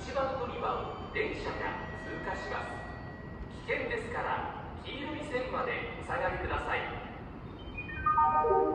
1番乗り場を電車が通過します。危険ですから黄色い線までお下がりください。